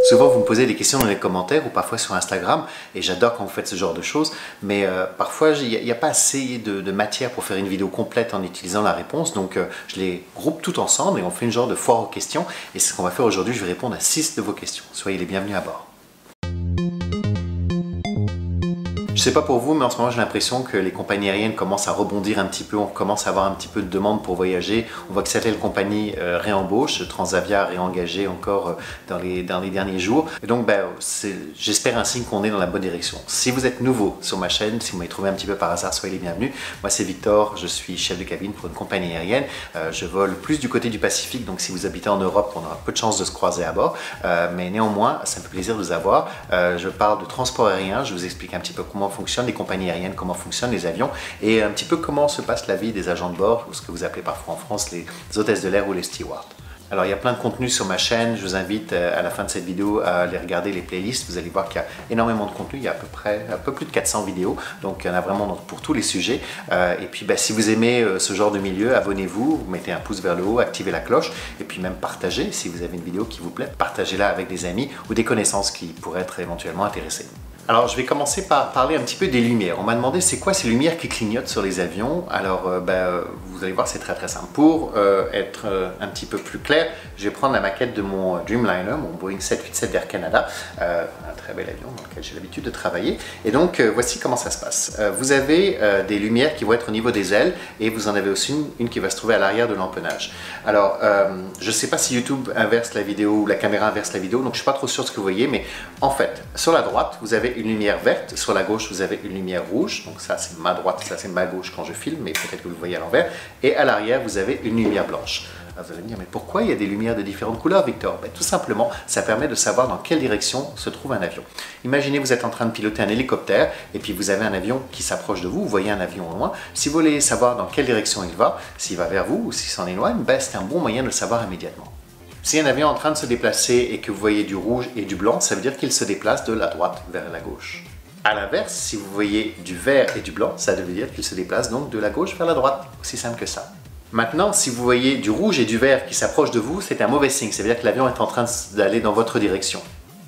Souvent, vous me posez des questions dans les commentaires ou parfois sur Instagram, et j'adore quand vous faites ce genre de choses, mais parfois, il n'y a pas assez de matière pour faire une vidéo complète en utilisant la réponse, donc je les groupe toutes ensemble et on fait une genre de foire aux questions, et c'est ce qu'on va faire aujourd'hui. Je vais répondre à 6 de vos questions. Soyez les bienvenus à bord. Je sais pas pour vous, mais en ce moment j'ai l'impression que les compagnies aériennes commencent à rebondir un petit peu, on commence à avoir un petit peu de demande pour voyager. On voit que certaines compagnies réembauchent, Transavia a réengagé encore dans les derniers jours. Et donc j'espère un signe qu'on est dans la bonne direction. Si vous êtes nouveau sur ma chaîne, si vous m'avez trouvé un petit peu par hasard, soyez les bienvenus. Moi c'est Victor, je suis chef de cabine pour une compagnie aérienne. Je vole plus du côté du Pacifique, donc si vous habitez en Europe, on aura peu de chances de se croiser à bord. Mais néanmoins, ça me fait plaisir de vous avoir. Je parle de transport aérien, je vous explique un petit peu comment fonctionnent les compagnies aériennes, comment fonctionnent les avions et un petit peu comment se passe la vie des agents de bord, ou ce que vous appelez parfois en France les hôtesses de l'air ou les stewards. Alors il y a plein de contenu sur ma chaîne, je vous invite à la fin de cette vidéo à aller regarder les playlists, vous allez voir qu'il y a énormément de contenu, il y a un peu plus de 400 vidéos, donc il y en a vraiment pour tous les sujets. Et puis si vous aimez ce genre de milieu, abonnez-vous, vous mettez un pouce vers le haut, activez la cloche, et puis même partagez, si vous avez une vidéo qui vous plaît, partagez-la avec des amis ou des connaissances qui pourraient être éventuellement intéressées. Alors je vais commencer par parler un petit peu des lumières. On m'a demandé c'est quoi ces lumières qui clignotent sur les avions. Alors vous allez voir, c'est très simple. Pour être un petit peu plus clair, je vais prendre la maquette de mon Dreamliner, mon Boeing 787 d'Air Canada, un très bel avion dans lequel j'ai l'habitude de travailler. Et donc voici comment ça se passe. Vous avez des lumières qui vont être au niveau des ailes et vous en avez aussi une qui va se trouver à l'arrière de l'empennage. Alors je ne sais pas si YouTube inverse la vidéo ou la caméra inverse la vidéo, donc je ne suis pas trop sûr de ce que vous voyez, mais en fait sur la droite vous avez une lumière verte, sur la gauche vous avez une lumière rouge, donc ça c'est ma droite, ça c'est ma gauche quand je filme, mais peut-être que vous le voyez à l'envers, et à l'arrière vous avez une lumière blanche. Alors vous allez me dire, mais pourquoi il y a des lumières de différentes couleurs, Victor? Tout simplement, ça permet de savoir dans quelle direction se trouve un avion. Imaginez vous êtes en train de piloter un hélicoptère, et puis vous avez un avion qui s'approche de vous, vous voyez un avion au loin. Si vous voulez savoir dans quelle direction il va, s'il va vers vous ou s'il s'en éloigne, c'est un bon moyen de le savoir immédiatement. Si un avion est en train de se déplacer et que vous voyez du rouge et du blanc, ça veut dire qu'il se déplace de la droite vers la gauche. A l'inverse, si vous voyez du vert et du blanc, ça veut dire qu'il se déplace donc de la gauche vers la droite. Aussi simple que ça. Maintenant, si vous voyez du rouge et du vert qui s'approchent de vous, c'est un mauvais signe. Ça veut dire que l'avion est en train d'aller dans votre direction.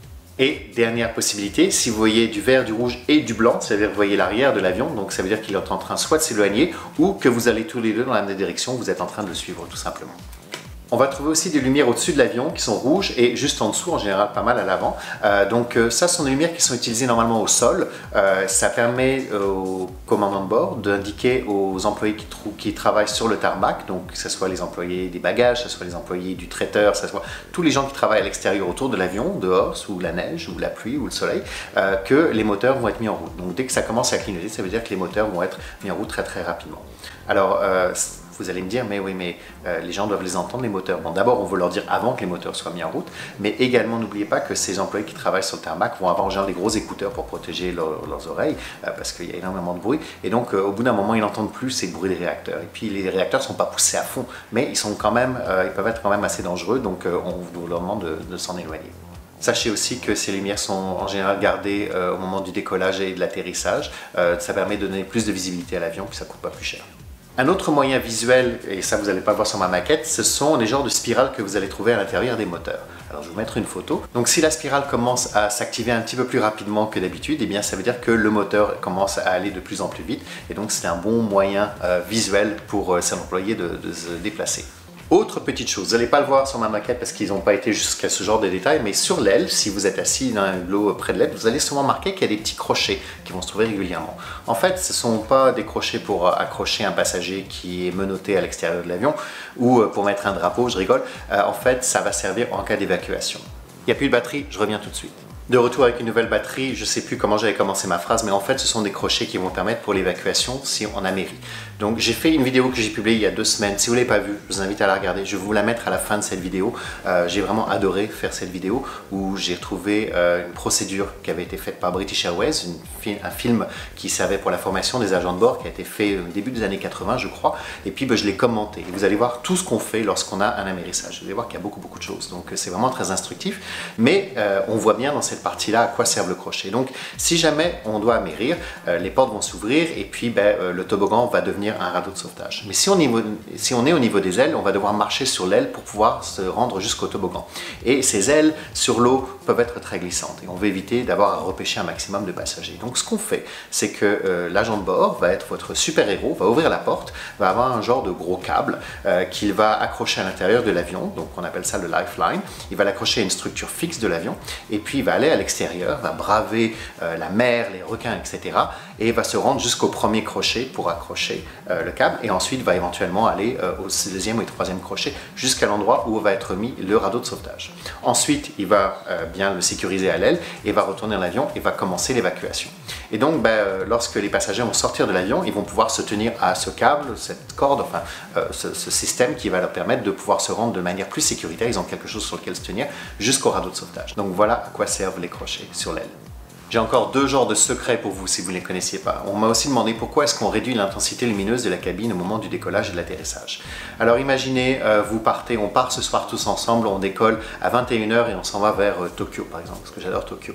Et dernière possibilité, si vous voyez du vert, du rouge et du blanc, ça veut dire que vous voyez l'arrière de l'avion, donc ça veut dire qu'il est en train soit de s'éloigner ou que vous allez tous les deux dans la même direction, vous êtes en train de le suivre tout simplement. On va trouver aussi des lumières au-dessus de l'avion qui sont rouges et juste en dessous, en général pas mal à l'avant. Ça, ce sont des lumières qui sont utilisées normalement au sol. Ça permet au commandant de bord d'indiquer aux employés qui travaillent sur le tarmac, donc que ce soit les employés des bagages, que ce soit les employés du traiteur, que ce soit tous les gens qui travaillent à l'extérieur autour de l'avion, dehors, sous la neige ou la pluie ou le soleil, que les moteurs vont être mis en route. Donc dès que ça commence à clignoter, ça veut dire que les moteurs vont être mis en route très rapidement. Alors, vous allez me dire, mais oui, mais les gens doivent les entendre, les moteurs. Bon, d'abord, on veut leur dire avant que les moteurs soient mis en route, mais également, n'oubliez pas que ces employés qui travaillent sur le tarmac vont avoir en général des gros écouteurs pour protéger leurs oreilles, parce qu'il y a énormément de bruit, et donc au bout d'un moment, ils n'entendent plus ces bruits des réacteurs. Et puis, les réacteurs ne sont pas poussés à fond, mais ils sont quand même, ils peuvent être quand même assez dangereux, donc on leur demande de s'en éloigner. Sachez aussi que ces lumières sont en général gardées au moment du décollage et de l'atterrissage. Ça permet de donner plus de visibilité à l'avion, puis ça ne coûte pas plus cher. Un autre moyen visuel, et ça vous n'allez pas le voir sur ma maquette, ce sont les genres de spirales que vous allez trouver à l'intérieur des moteurs. Alors je vais vous mettre une photo. Donc si la spirale commence à s'activer un petit peu plus rapidement que d'habitude, eh bien ça veut dire que le moteur commence à aller de plus en plus vite. Et donc c'est un bon moyen visuel pour ses employés de se déplacer. Autre petite chose, vous n'allez pas le voir sur ma maquette parce qu'ils n'ont pas été jusqu'à ce genre de détails, mais sur l'aile, si vous êtes assis dans un lot près de l'aile, vous allez souvent remarquer qu'il y a des petits crochets qui vont se trouver régulièrement. En fait, ce ne sont pas des crochets pour accrocher un passager qui est menotté à l'extérieur de l'avion ou pour mettre un drapeau, je rigole. En fait, ça va servir en cas d'évacuation. Il n'y a plus de batterie, je reviens tout de suite. De retour avec une nouvelle batterie, je ne sais plus comment j'avais commencé ma phrase, mais en fait ce sont des crochets qui vont permettre pour l'évacuation si on a mairie. Donc j'ai fait une vidéo que j'ai publiée il y a 2 semaines, si vous ne l'avez pas vue, je vous invite à la regarder, je vais vous la mettre à la fin de cette vidéo. J'ai vraiment adoré faire cette vidéo où j'ai retrouvé une procédure qui avait été faite par British Airways, un film qui servait pour la formation des agents de bord qui a été fait au début des années 80 je crois, et puis je l'ai commenté. Et vous allez voir tout ce qu'on fait lorsqu'on a un amérissage, vous allez voir qu'il y a beaucoup de choses, donc c'est vraiment très instructif, mais on voit bien dans cette cette partie-là à quoi servent le crochet. Donc si jamais on doit amérir, les portes vont s'ouvrir et puis le toboggan va devenir un radeau de sauvetage. Mais si on est au niveau des ailes, on va devoir marcher sur l'aile pour pouvoir se rendre jusqu'au toboggan. Et ces ailes sur l'eau peuvent être très glissantes et on veut éviter d'avoir à repêcher un maximum de passagers. Donc ce qu'on fait, c'est que l'agent de bord va être votre super-héros, va ouvrir la porte, va avoir un genre de gros câble qu'il va accrocher à l'intérieur de l'avion, donc on appelle ça le lifeline. Il va l'accrocher à une structure fixe de l'avion et puis il va aller à l'extérieur, va braver la mer, les requins, etc. et va se rendre jusqu'au premier crochet pour accrocher le câble et ensuite va éventuellement aller au deuxième ou troisième crochet jusqu'à l'endroit où va être mis le radeau de sauvetage. Ensuite, il va bien le sécuriser à l'aile et va retourner dans l'avion et va commencer l'évacuation. Et donc, lorsque les passagers vont sortir de l'avion, ils vont pouvoir se tenir à ce câble, cette corde, enfin ce système qui va leur permettre de pouvoir se rendre de manière plus sécuritaire. Ils ont quelque chose sur lequel se tenir jusqu'au radeau de sauvetage. Donc voilà à quoi servent les crochets sur l'aile. J'ai encore deux genres de secrets pour vous si vous ne les connaissiez pas. On m'a aussi demandé pourquoi est-ce qu'on réduit l'intensité lumineuse de la cabine au moment du décollage et de l'atterrissage. Alors imaginez, vous partez, on part ce soir tous ensemble, on décolle à 21 h et on s'en va vers Tokyo par exemple, parce que j'adore Tokyo.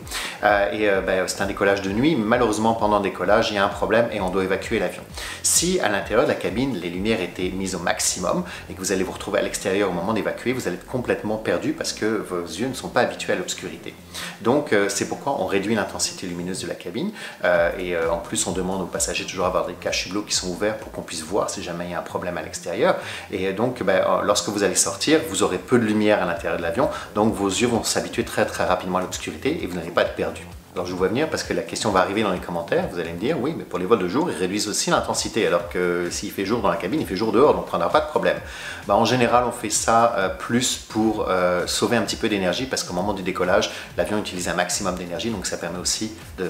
C'est un décollage de nuit, malheureusement pendant le décollage il y a un problème et on doit évacuer l'avion. Si à l'intérieur de la cabine les lumières étaient mises au maximum et que vous allez vous retrouver à l'extérieur au moment d'évacuer, vous allez être complètement perdu parce que vos yeux ne sont pas habitués à l'obscurité. Donc c'est pourquoi on réduit l'intensité lumineuse de la cabine en plus on demande aux passagers toujours d'avoir des cache-hublots qui sont ouverts pour qu'on puisse voir si jamais il y a un problème à l'extérieur et donc lorsque vous allez sortir vous aurez peu de lumière à l'intérieur de l'avion donc vos yeux vont s'habituer très rapidement à l'obscurité et vous n'allez pas être perdu. Alors je vous vois venir parce que la question va arriver dans les commentaires, vous allez me dire oui mais pour les vols de jour ils réduisent aussi l'intensité alors que s'il fait jour dans la cabine il fait jour dehors donc on n'aura pas de problème. En général on fait ça plus pour sauver un petit peu d'énergie parce qu'au moment du décollage l'avion utilise un maximum d'énergie donc ça permet aussi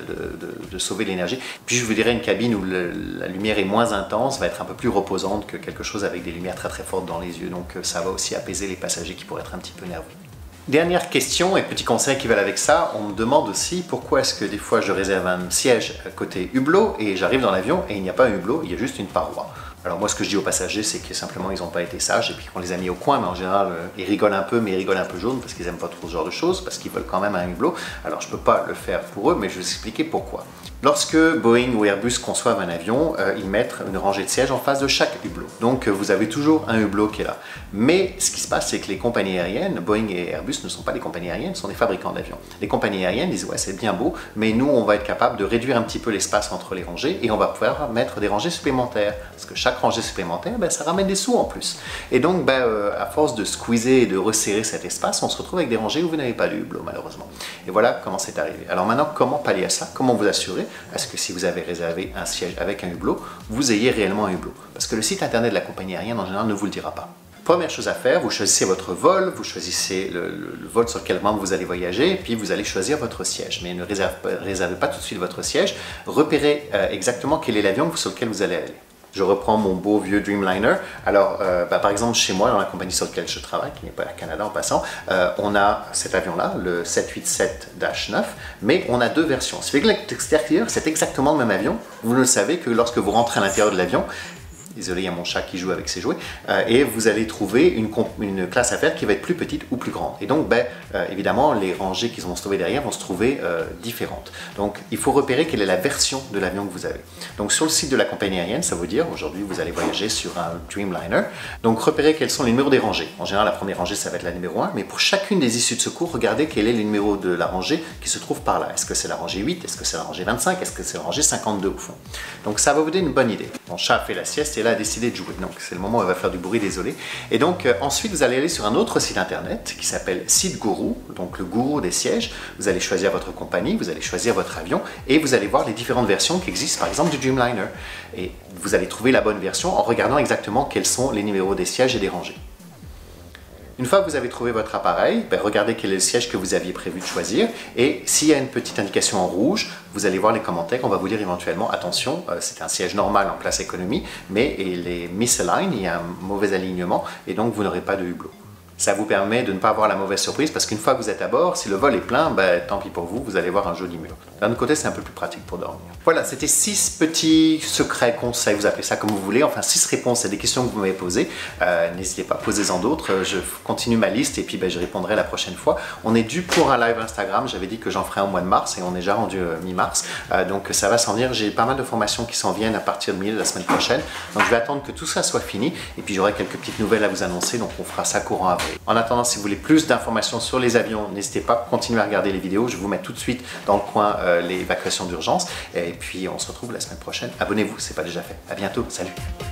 de sauver l'énergie. Puis je vous dirais une cabine où la lumière est moins intense va être un peu plus reposante que quelque chose avec des lumières très fortes dans les yeux donc ça va aussi apaiser les passagers qui pourraient être un petit peu nerveux. Dernière question et petit conseil qui va avec ça, on me demande aussi pourquoi est-ce que des fois je réserve un siège côté hublot et j'arrive dans l'avion et il n'y a pas un hublot, il y a juste une paroi. Alors moi ce que je dis aux passagers c'est que simplement ils n'ont pas été sages et puis qu'on les a mis au coin mais en général ils rigolent un peu mais ils rigolent un peu jaune parce qu'ils n'aiment pas trop ce genre de choses parce qu'ils veulent quand même un hublot. Alors je ne peux pas le faire pour eux mais je vais vous expliquer pourquoi. Lorsque Boeing ou Airbus conçoivent un avion, ils mettent une rangée de sièges en face de chaque hublot. Donc vous avez toujours un hublot qui est là. Mais ce qui se passe, c'est que les compagnies aériennes, Boeing et Airbus ne sont pas des compagnies aériennes, ce sont des fabricants d'avions. Les compagnies aériennes disent ouais c'est bien beau, mais nous on va être capable de réduire un petit peu l'espace entre les rangées et on va pouvoir mettre des rangées supplémentaires. Parce que chaque rangée supplémentaire, ça ramène des sous en plus. Et donc à force de squeezer et de resserrer cet espace, on se retrouve avec des rangées où vous n'avez pas de hublot malheureusement. Et voilà comment c'est arrivé. Alors maintenant, comment pallier à ça? Comment vous assurer à ce que si vous avez réservé un siège avec un hublot, vous ayez réellement un hublot? Parce que le site internet de la compagnie aérienne en général ne vous le dira pas. Première chose à faire, vous choisissez votre vol, vous choisissez le vol sur lequel vous allez voyager, et puis vous allez choisir votre siège. Mais ne réservez pas tout de suite votre siège, repérez exactement quel est l'avion sur lequel vous allez aller. Je reprends mon beau vieux Dreamliner. Alors, par exemple, chez moi, dans la compagnie sur laquelle je travaille, qui n'est pas Air Canada en passant, on a cet avion-là, le 787-9, mais on a deux versions. Ce qui fait que l'extérieur, c'est exactement le même avion. Vous ne le savez que lorsque vous rentrez à l'intérieur de l'avion. Désolé, il y a mon chat qui joue avec ses jouets. Et vous allez trouver une classe affaires qui va être plus petite ou plus grande. Et donc, évidemment, les rangées qui vont se trouver derrière vont se trouver différentes. Donc, il faut repérer quelle est la version de l'avion que vous avez. Donc, sur le site de la compagnie aérienne, ça veut dire, aujourd'hui, vous allez voyager sur un Dreamliner. Donc, repérez quels sont les numéros des rangées. En général, la première rangée, ça va être la numéro 1. Mais pour chacune des issues de secours, regardez quel est le numéro de la rangée qui se trouve par là. Est-ce que c'est la rangée 8? Est-ce que c'est la rangée 25? Est-ce que c'est la rangée 52 au fond? Donc, ça va vous donner une bonne idée. Mon chat a fait la sieste et là a décidé de jouer. Donc c'est le moment où elle va faire du bruit, désolé. Et donc ensuite vous allez aller sur un autre site internet qui s'appelle SeatGuru, donc le gourou des sièges. Vous allez choisir votre compagnie, vous allez choisir votre avion et vous allez voir les différentes versions qui existent, par exemple du Dreamliner. Et vous allez trouver la bonne version en regardant exactement quels sont les numéros des sièges et des rangées. Une fois que vous avez trouvé votre appareil, regardez quel est le siège que vous aviez prévu de choisir et s'il y a une petite indication en rouge, vous allez voir les commentaires, on va vous dire éventuellement attention, c'est un siège normal en classe économie, mais il est misaligned, il y a un mauvais alignement et donc vous n'aurez pas de hublot. Ça vous permet de ne pas avoir la mauvaise surprise parce qu'une fois que vous êtes à bord, si le vol est plein, tant pis pour vous, vous allez voir un joli mur. D'un autre côté, c'est un peu plus pratique pour dormir. Voilà, c'était 6 petits secrets, conseils, vous appelez ça comme vous voulez, enfin 6 réponses à des questions que vous m'avez posées. N'hésitez pas, posez-en d'autres, je continue ma liste et puis je répondrai la prochaine fois. On est dû pour un live Instagram, j'avais dit que j'en ferai au mois de mars et on est déjà rendu mi-mars, donc ça va s'en venir. J'ai pas mal de formations qui s'en viennent à partir de milieu de la semaine prochaine, donc je vais attendre que tout ça soit fini et puis j'aurai quelques petites nouvelles à vous annoncer, donc on fera ça courant avril. En attendant, si vous voulez plus d'informations sur les avions, n'hésitez pas, continuez à regarder les vidéos, je vais vous mettre tout de suite dans le coin l'évacuation d'urgence et puis on se retrouve la semaine prochaine. Abonnez-vous, c'est pas déjà fait. À bientôt, salut.